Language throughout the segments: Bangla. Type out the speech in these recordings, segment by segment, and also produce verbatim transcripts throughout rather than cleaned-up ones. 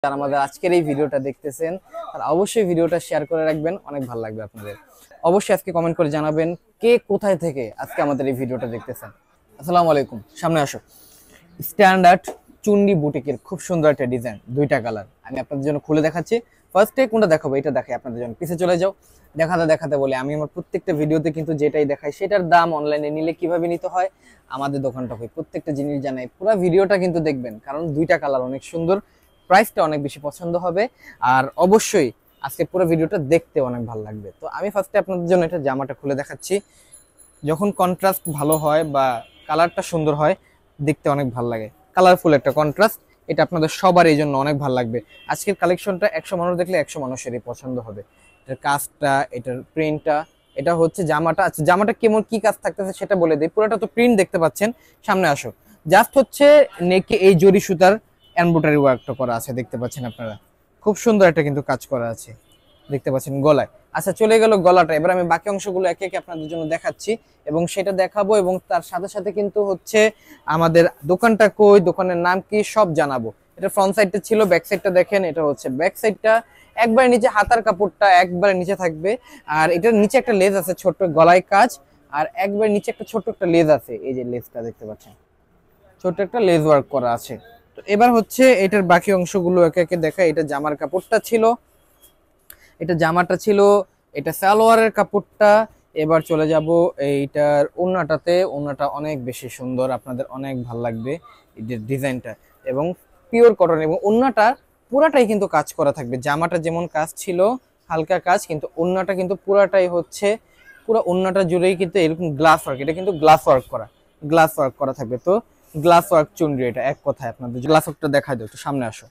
যারা আমাদের আজকের এই ভিডিওটা দেখতেছেন তারা অবশ্যই ভিডিওটা শেয়ার করে রাখবেন, অনেক ভালো লাগবে আপনাদের। অবশ্যই আজকে কমেন্ট করে জানাবেন কে কোথায় থেকে আজকে আমাদের এই ভিডিওটা দেখতেছেন। আসসালামু আলাইকুম, সামনে আসো। স্ট্যান্ডার্ড চুন্ডি বুটিকের খুব সুন্দর একটা ডিজাইন, দুইটা কালার আমি আপনাদের জন্য খুলে দেখাচ্ছি। ফার্স্টে কোনটা দেখাবো, এটা দেখাই আপনাদের জন্য। পিছে চলে যাও। দেখাতে দেখাতে বলে আমি আমার প্রত্যেকটা ভিডিওতে কিন্তু যেটাই দেখাই সেটার দাম অনলাইনে নিলে কিভাবে নিতে হয় আমাদের দোকানটা হয়, প্রত্যেকটা জিনিস জানাই। পুরো ভিডিওটা কিন্তু দেখবেন, কারণ দুইটা কালার অনেক সুন্দর, প্রাইসটা অনেক বেশি পছন্দ হবে, আর অবশ্যই আজকে পুরো ভিডিওটা দেখতে অনেক ভালো লাগবে। তো আমি ফার্স্টে আপনাদের জন্য এটা জামাটা খুলে দেখাচ্ছি। যখন কন্ট্রাস্ট ভালো হয় বা কালারটা সুন্দর হয়, দেখতে অনেক ভালো লাগে। কালারফুল একটা কন্ট্রাস্ট, এটা আপনাদের সবার এই জন্য অনেক ভালো লাগবে। আজকের কালেকশনটা একশো মানুষ দেখলে একশো মানুষেরই পছন্দ হবে। এটার কাজটা, এটার প্রিন্টটা, এটা হচ্ছে জামাটা। আচ্ছা, জামাটা কেমন কি কাজ থাকতেছে সেটা বলে দিই। পুরোটা তো প্রিন্ট দেখতে পাচ্ছেন, সামনে আসো। জাস্ট হচ্ছে নেকে এই জরি সুতার এমব্রয়ডারি ওয়ার্কটা করা আছে, দেখতে পাচ্ছেন আপনারা। খুব সুন্দর একটা কিন্তু কাজ করা আছে, দেখতে পাচ্ছেন গলায়। আচ্ছা, চলে গেল গলাটা। এবার আমি বাকি অংশগুলো একে একে আপনাদের জন্য দেখাচ্ছি এবং সেটা দেখাবো, এবং তার সাথে সাথে কিন্তু হচ্ছে আমাদের দোকানটা কই, দোকানের নাম কি, সব জানাবো। এটা ফ্রন্ট সাইডটা ছিল, ব্যাক সাইডটা দেখেন। এটা হচ্ছে ব্যাক সাইডটা, একবারে নিচে হাতার কাপড়টা একবারে নিচে থাকবে, আর এটার নিচে একটা লেজ আছে ছোট্ট গলায় কাজ, আর একবারে নিচে একটা ছোট্ট একটা লেজ আছে। এই যে লেজটা দেখতে পাচ্ছেন, ছোট্ট একটা লেজ ওয়ার্ক করা আছে। তো এবার হচ্ছে এটার বাকি অংশগুলো একে একে দেখা। এটা জামার কাপড়টা ছিল, এটা জামাটা ছিল, এটা সালোয়ারের কাপড়টা। এবার চলে যাব এইটার ওড়নাটাতে। ওড়নাটা অনেক বেশি সুন্দর, আপনাদের অনেক ভাল লাগবে এই যে ডিজাইনটা, এবং পিওর কটন, এবং ওড়নাটা পুরাটাই কিন্তু কাজ করা থাকবে। জামাটা যেমন কাজ ছিল হালকা কাজ, কিন্তু ওড়নাটা কিন্তু পুরাটাই হচ্ছে, পুরো ওড়নাটা জুড়েই কিন্তু এরকম গ্লাস ওয়ার্ক। এটা কিন্তু গ্লাস ওয়ার্ক করা, গ্লাস ওয়ার্ক করা থাকবে। তো গ্লাস ওয়ার্ক চুনরি, এটা এক কথায় আপনাদের গ্লাস ওয়ার্কটা দেখা দাও, একটু সামনে আসো।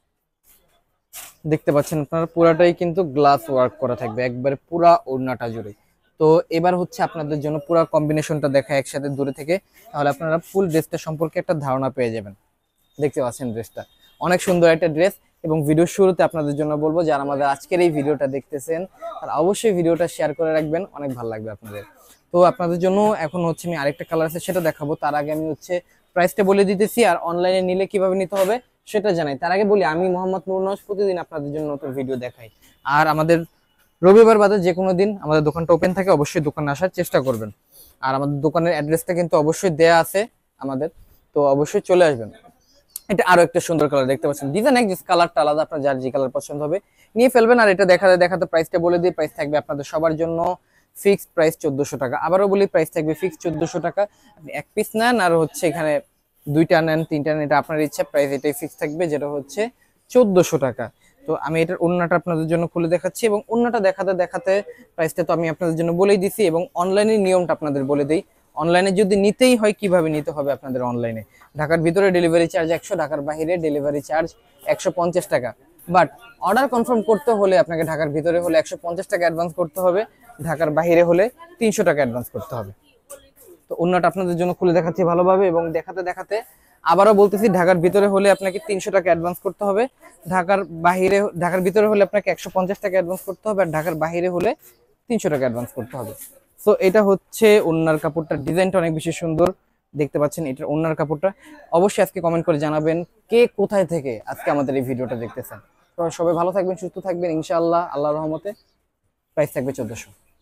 দেখতে পাচ্ছেন আপনারা পুরাটাই কিন্তু গ্লাস ওয়ার্ক করা থাকবে একবারে পুরা ওড়নাটা জুড়ে। তো এবার হচ্ছে আপনাদের জন্য পুরো কম্বিনেশনটা দেখা একসাথে দূরে থেকে, তাহলে আপনারা ফুল ড্রেসটা সম্পর্কে একটা ধারণা পেয়ে যাবেন। দেখতে পাচ্ছেন ড্রেসটা অনেক সুন্দর একটা ড্রেস। এবং ভিডিওর শুরুতে আপনাদের জন্য বলবো, যারা আমাদের আজকের এই ভিডিওটা দেখতেছেন তারা অবশ্যই ভিডিওটা শেয়ার করে রাখবেন, অনেক ভালো লাগবে আপনাদের। তো আপনাদের জন্য এখন হচ্ছে আমি আরেকটা কালার আছে সেটা দেখাবো। তার আগে আমি হচ্ছে প্রাইসটা বলে দিতেছি, আর অনলাইনে নিলে কিভাবে নিতে হবে সেটা জানাই। তার আগে বলি, আমি মোহাম্মদ নূর নওয়াজ প্রতিদিন আপনাদের জন্য নতুন ভিডিও দেখাই, আর আমাদের রবিবার বাদে যে কোনো দিন আমাদের দোকানটা ওপেন থাকে, অবশ্যই দোকানে আসার চেষ্টা করবেন। আর আমাদের দোকানের অ্যাড্রেসটা কিন্তু অবশ্যই দেয়া আছে আমাদের, তো অবশ্যই চলে আসবেন। এটা আরো একটা সুন্দর কালার, দেখতে পাচ্ছেন ডিজাইন এক কালারটা আলাদা, আপনার যার যে কালার পছন্দ হবে নিয়ে ফেলবেন। আর এটা দেখাতে দেখাতে প্রাইসটা বলে দিই। প্রাইস থাকবে আপনাদের সবার জন্য ফিক্সড প্রাইস চোদ্দশো টাকা। আবারও বলি, প্রাইস থাকবে ফিক্সড চোদ্দশো টাকা। আপনি এক পিস নেন আর হচ্ছে এখানে দুইটা নেন, তিনটা নেন, এটা আপনার ইচ্ছা। প্রাইস এটাই ফিক্স থাকবে, যেটা হচ্ছে চোদ্দশো টাকা। তো আমি এটার ওড়নাটা আপনাদের জন্য খুলে দেখাচ্ছি, এবং ওড়নাটা দেখাতে দেখাতে প্রাইসটা তো আমি আপনাদের জন্য বলেই দিছি, এবং অনলাইনের নিয়মটা আপনাদের বলে দিই। অনলাইনে যদি নিতেই হয় কিভাবে নিতে হবে আপনাদের অনলাইনে, ঢাকার ভিতরে ডেলিভারি চার্জ একশো, ঢাকার বাইরে ডেলিভারি চার্জ একশো পঞ্চাশ টাকা। বাট অর্ডার কনফার্ম করতে হলে আপনাকে ঢাকার ভিতরে হলে একশো পঞ্চাশ টাকা অ্যাডভান্স করতে হবে, ঢাকার বাইরে হলে তিনশো টাকা অ্যাডভান্স করতে হবে। তো অন্যটা আপনাদের জন্য খুলে দেখাচ্ছি ভালোভাবে, এবং দেখাতে দেখাতে আবারও বলতেছি, ঢাকার ভিতরে হলে আপনাকে তিনশো টাকা অ্যাডভান্স করতে হবে, ঢাকার বাইরে ঢাকার ভিতরে হলে আপনাকে একশো পঞ্চাশ টাকা অ্যাডভান্স করতে হবে, আর ঢাকার বাইরে হলে তিনশো টাকা অ্যাডভান্স করতে হবে। তো এটা হচ্ছে ওড়নার কাপড়টা, ডিজাইনটা অনেক বেশি সুন্দর, দেখতে পাচ্ছেন এটা ওড়নার কাপড়টা। অবশ্যই আজকে কমেন্ট করে জানাবেন কে কোথায় থেকে আজকে আমাদের এই ভিডিওটা দেখতেছেন। তো সবাই ভালো থাকবেন, সুস্থ থাকবেন ইনশাআল্লাহ, আল্লাহর রহমতে। প্রাইস থাকবে চোদ্দশো।